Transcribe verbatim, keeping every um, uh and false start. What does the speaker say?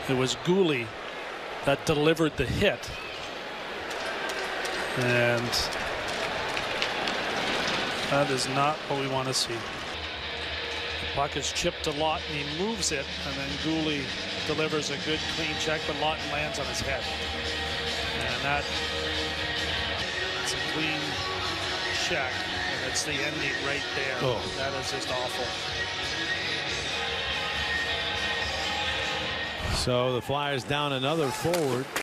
It was Gooley that delivered the hit. And that is not what we want to see. The puck is chipped to Laughton. He moves it, and then Gooley delivers a good clean check, but Laughton lands on his head. And that, that's a clean check, and it's the ending right there. Oh. That is just awful. So the Flyers down another forward.